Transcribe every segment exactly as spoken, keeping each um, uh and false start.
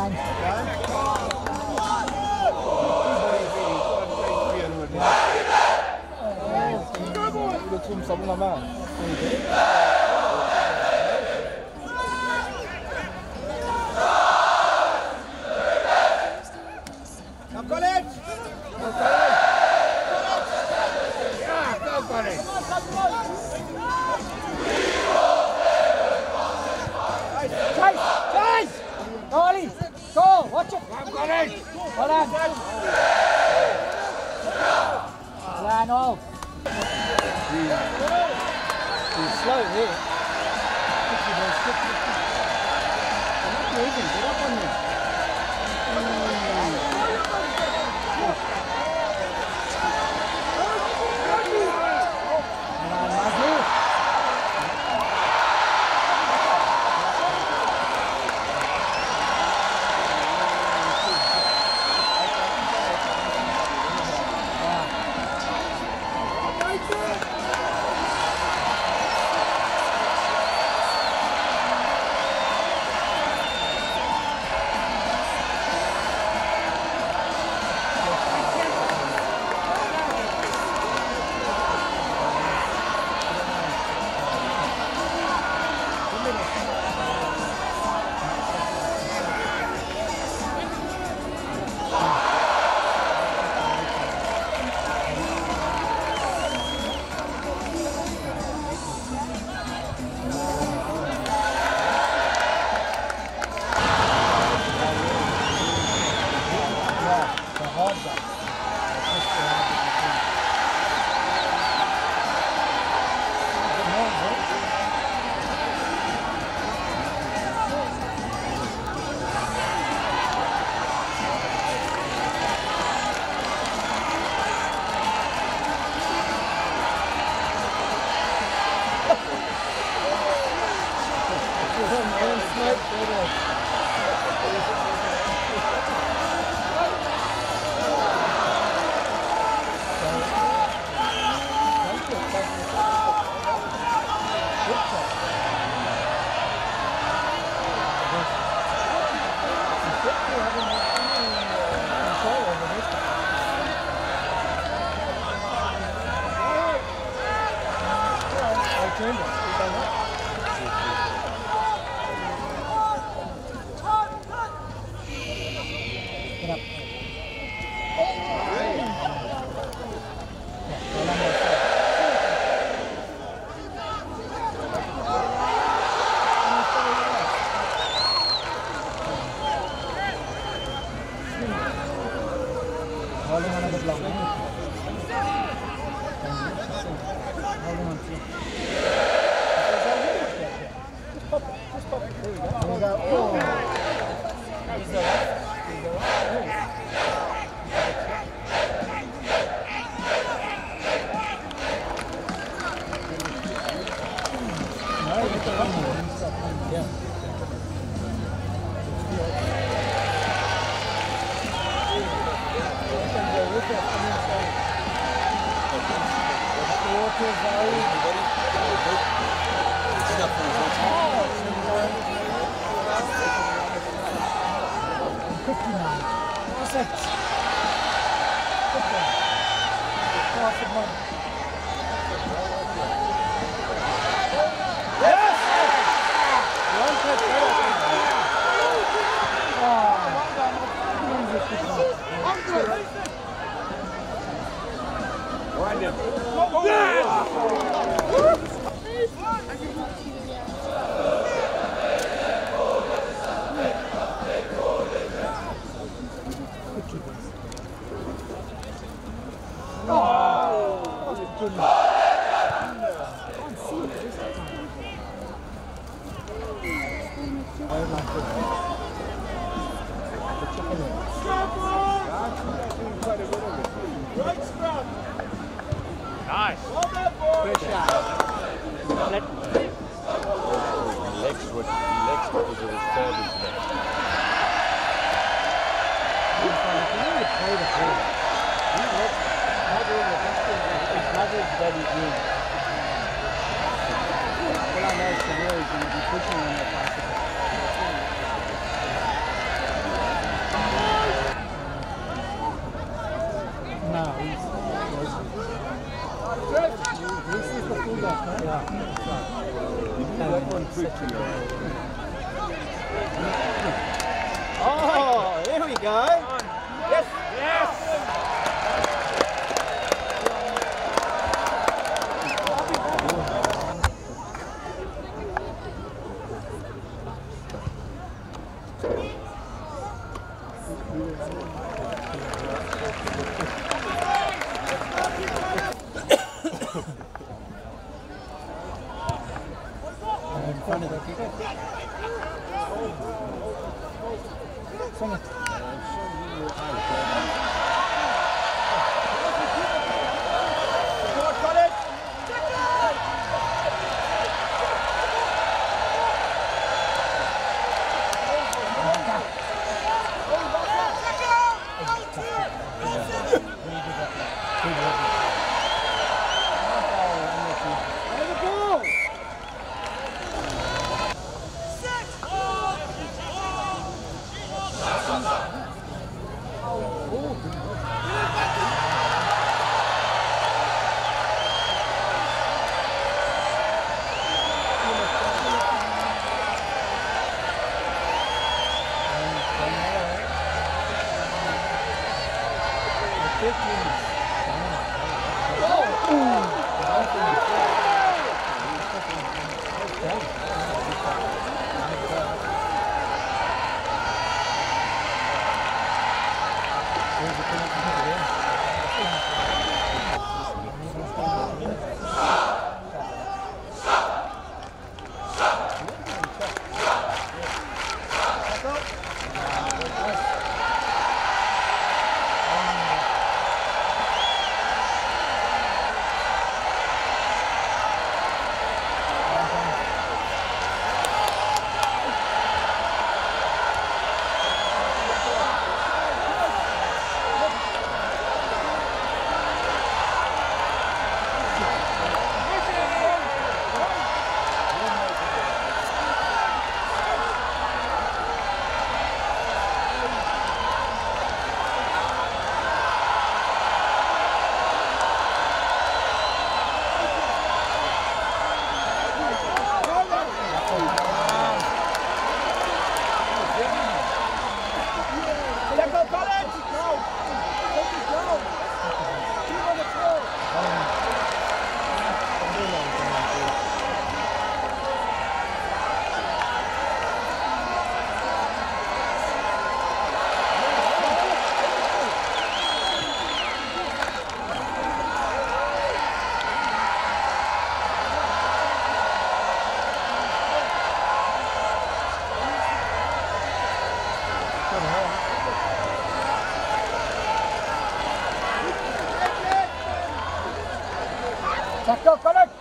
James. 이거 좀 써보나마. Come college! Yeah, go college! Chase! Chase! Go, Ali! Go! Watch it! Come college! Hold on! Line off! He's slow here. Get up on me! Nice. Good shot. Let Legs would legs would be the service there. you really play the ball. You look, not doing the best thing, it's not as bad as you. All I know is the boy is going to be pushing on the basket. Yeah, he's, this is the fullback, right? Yeah. That one tricky. Oh, there we go. Yes! Yes! In front of the kicker. Swing it. Go, collect!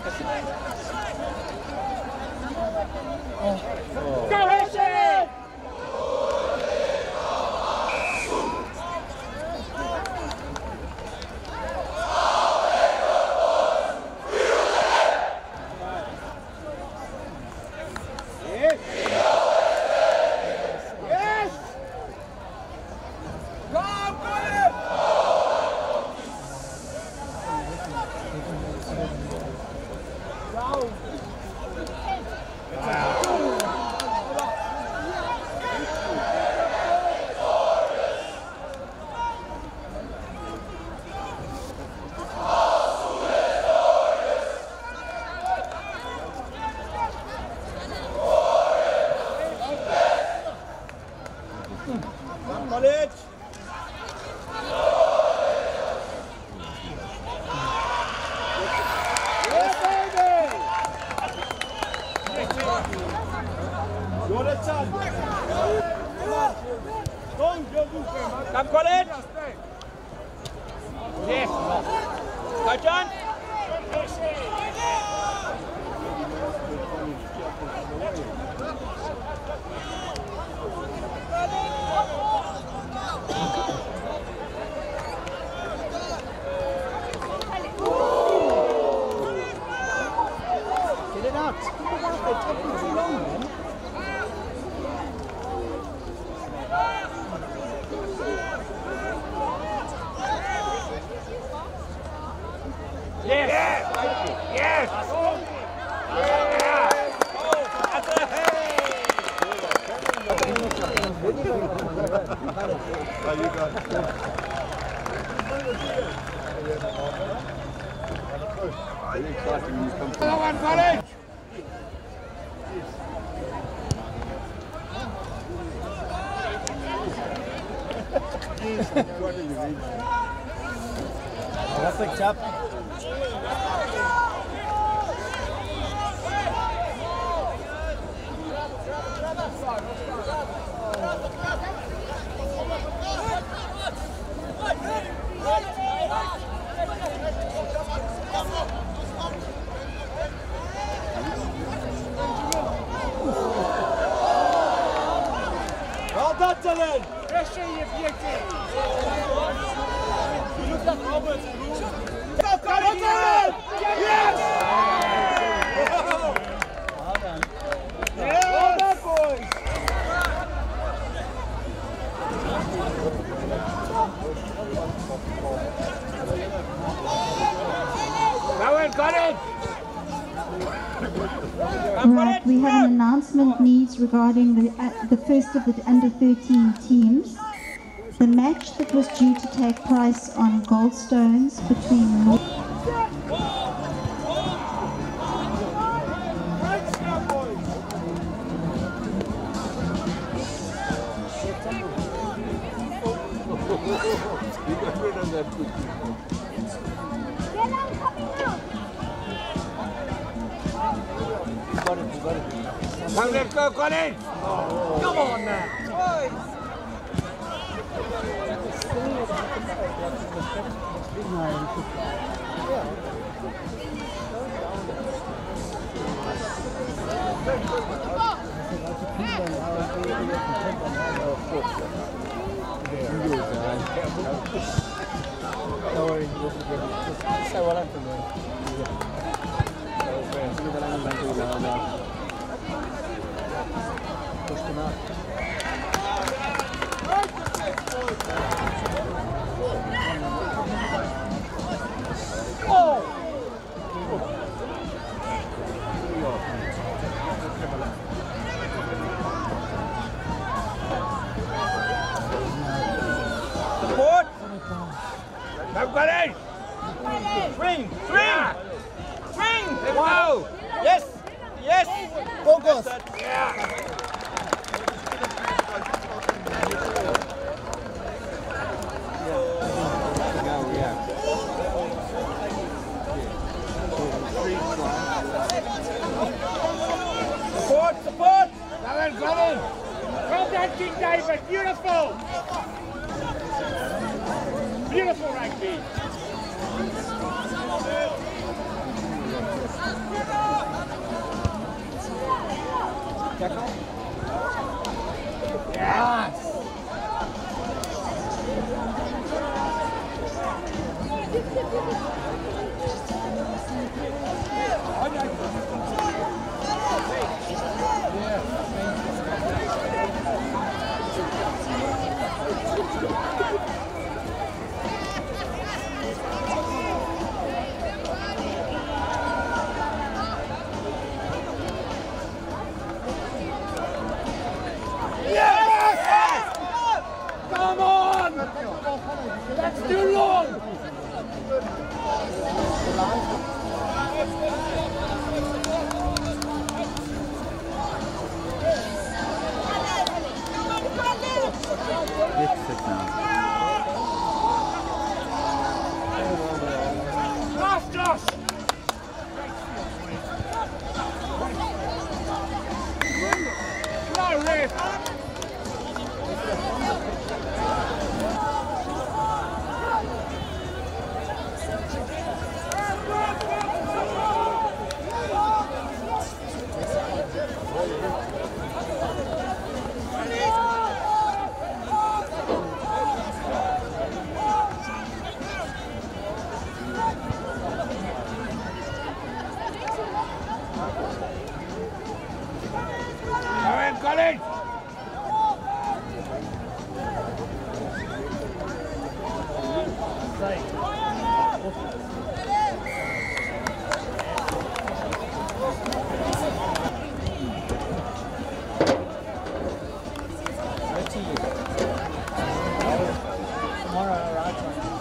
Go, Hershey! College. Yeah, baby. You're the champ. Come, College. Yes. Go, John. Get it out. Get it out. They're taking too long, man. Yes! Yes! Yes! Oh, you got it. Very exciting when you come to Go on, College! Perfect job. Well done, Dylan. Pressure, you beauty! You look like Roberts. Go, College! Yes! Well done. Yes! Well done, boys. Go in, College! Right, we have an announcement needs regarding the, uh, the first of the under thirteen teams. The match that was due to take place on Goldstones between North You got rid of that quickly. You got it, you got it. Come, let's go, College! Come on now! Don't worry, this is good. Just say what I'm doing. Push them out. Support! Come, College! Swing! Swing! Swing! Let's go! Yes! Yes! Focus! Yeah! Support! Support! Come in, come in! Well done, King David! Beautiful! Beautiful rugby! Yes. Come on! That's too long! Fix it now. Josh, Josh! No, Rick! Come in, Colin! Tomorrow, right?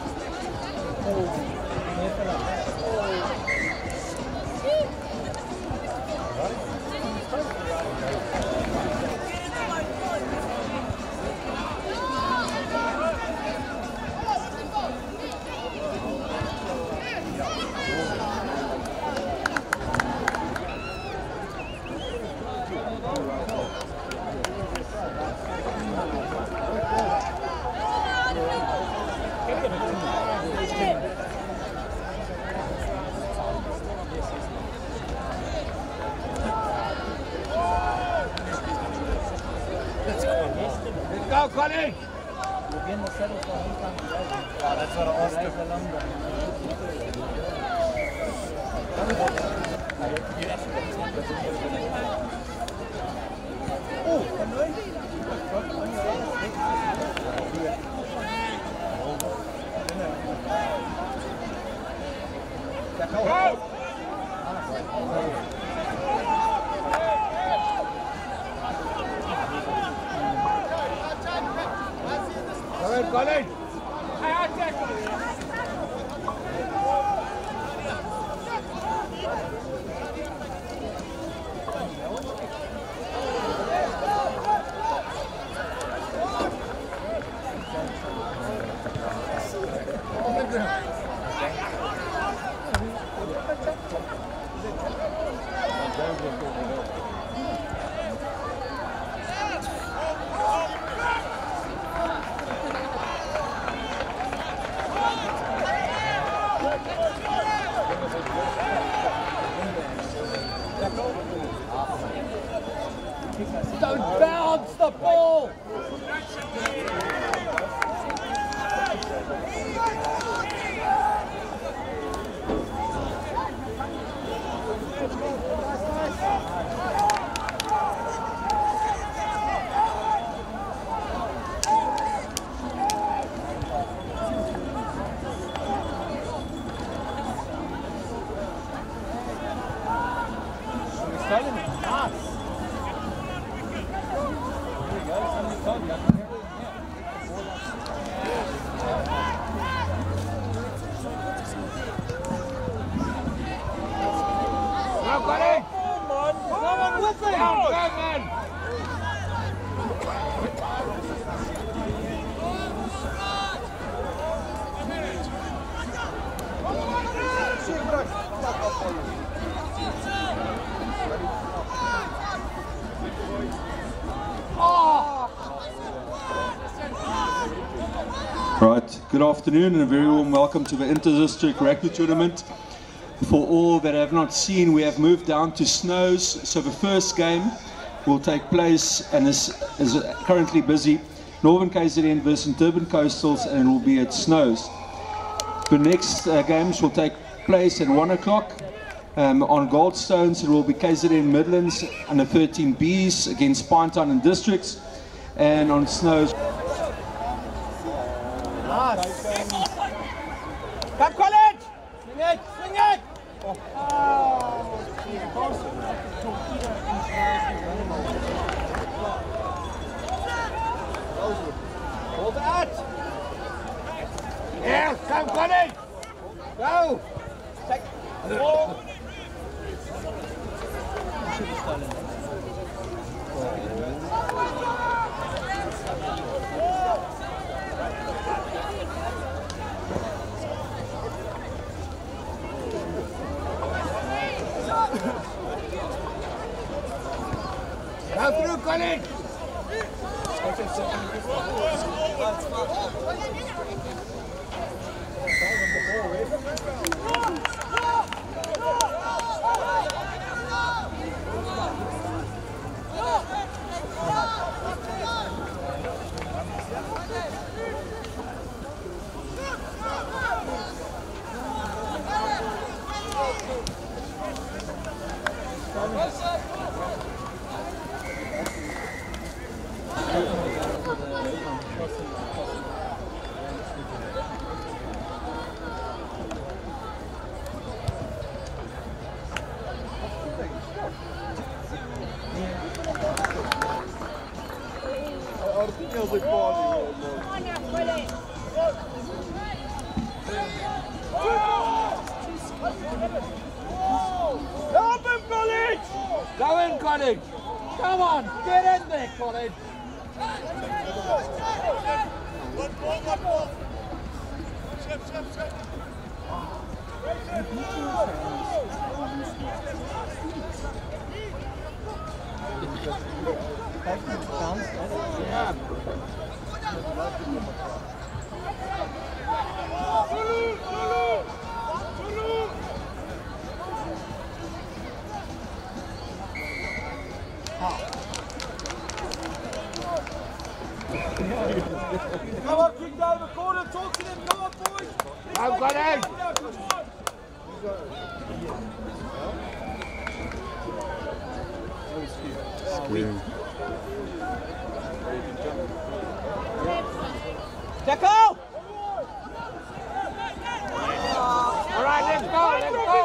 Let's go, Colin! We'll be in the settle for a long time today. Oh, that's what I asked him. Come in, Colin! Hey, I'll tackle it. Don't bounce the ball! Go, Colin! Come on! Come on with me! Down, go, man! Right, good afternoon and a very warm welcome to the Inter-District Rugby Tournament. For all that have not seen, we have moved down to Snows. So the first game will take place and is, is currently busy. Northern K Z N versus Durban Coastals, and it will be at Snows. The next uh, games will take place at one o'clock. Um, on Goldstones, it will be K Z N Midlands under thirteen Bs against Pinetown and Districts. And on Snows, Come, College! Swing it! Swing it! Hold that! Yes, come, College! Go! Take the ball! Go through, College! Go in, College! Come on, get in there, College! One ball, one ball! Step, step, step! Come on, kick down the corner, talk to them, come on, boys! I've got it! Tackle! All right, let's go, let's go!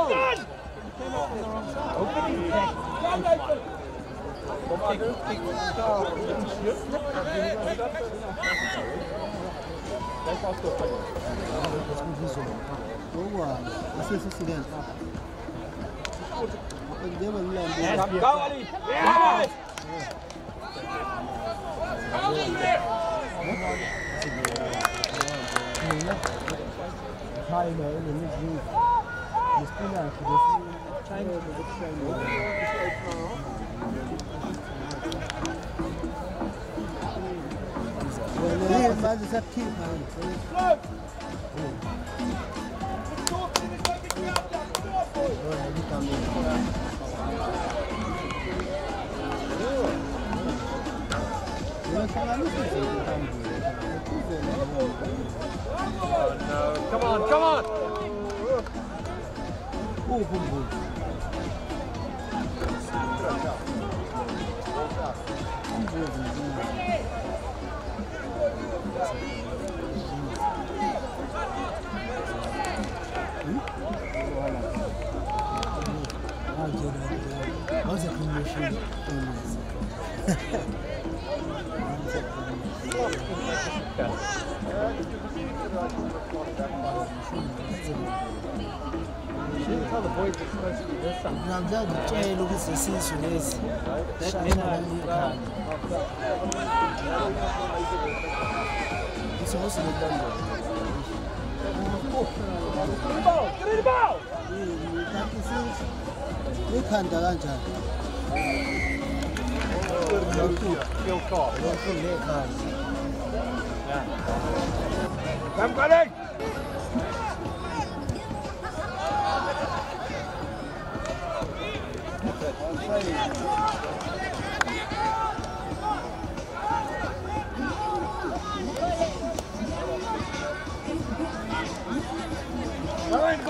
Go, Ali! Yes! Oh no, come on, come on! Boom, boom, boom. How's the promotion? Tell the boys it's supposed to be this side. Ramza Jay looks the sense of this. That means it's also the number. Get the ball! Get the ball! We can't do that. Still caught. Come, College!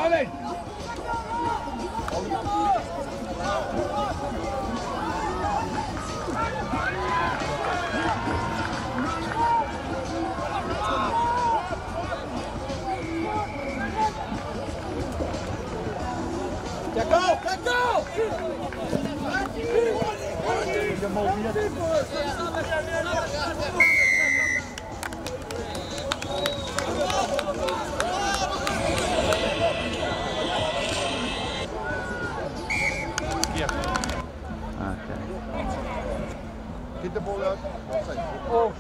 Colin! Let go! Let go! Get the ball out. Oh.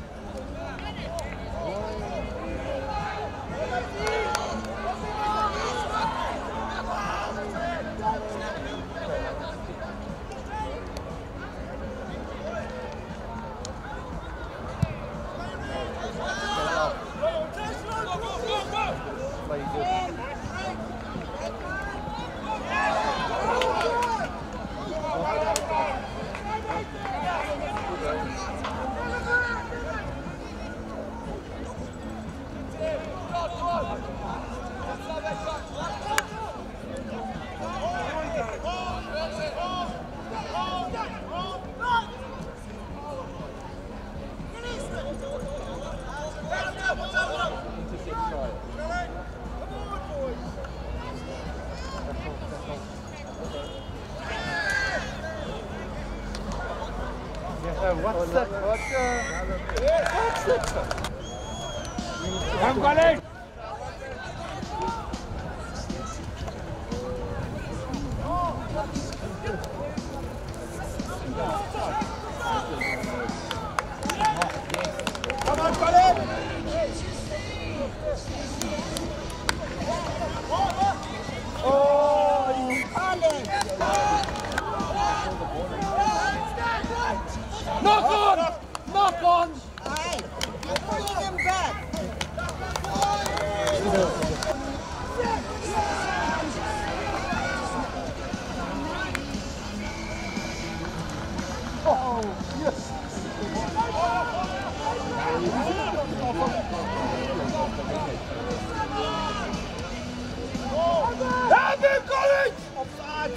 What's that? What's that? Come, Colin! Come on, Colin! Oh, Colin! Knock on! Knock on! Hey, you're bringing him back. Oh, yes. Help him, Colin! Offside!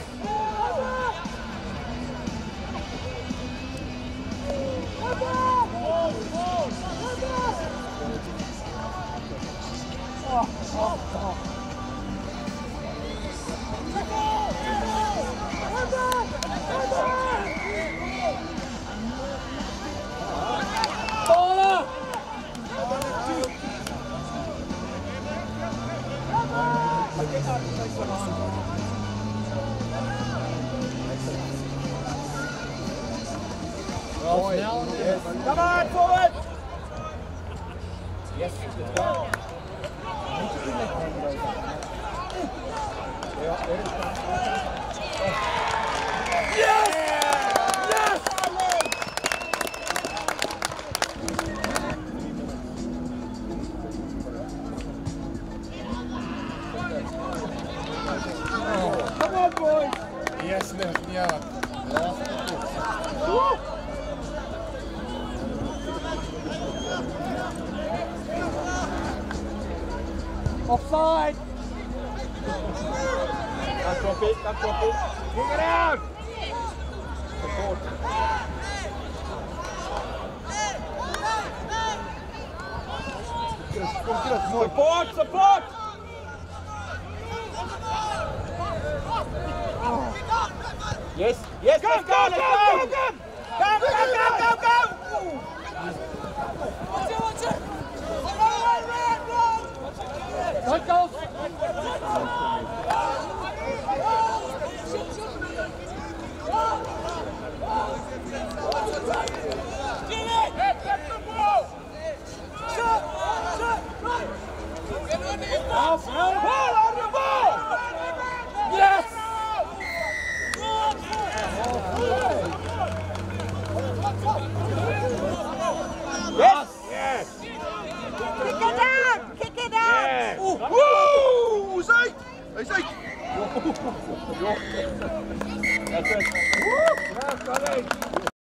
Come on, forward! Yes, let's go. Yes! Yes! Come on, boys! Yes, lift me up. Offside! Don't drop it, don't drop it. Kick it out! Support. Support, support! Yes, yes, let's go, let's go! Go, go, go, go, go, go! Watch it, watch it! Let's go! Off, ball, on the ball! Yes! Yes! Yes! Kick it out! Kick it out! Yes! Woo! Zeke! Hey, Zeke! That's it. Woo! Well, Colin.